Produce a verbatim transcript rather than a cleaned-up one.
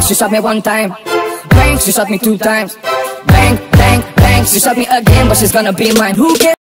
she shot me one time. Bang, she shot me two times. Bang, bang, bang, she shot me again, but she's gonna be mine. Who cares?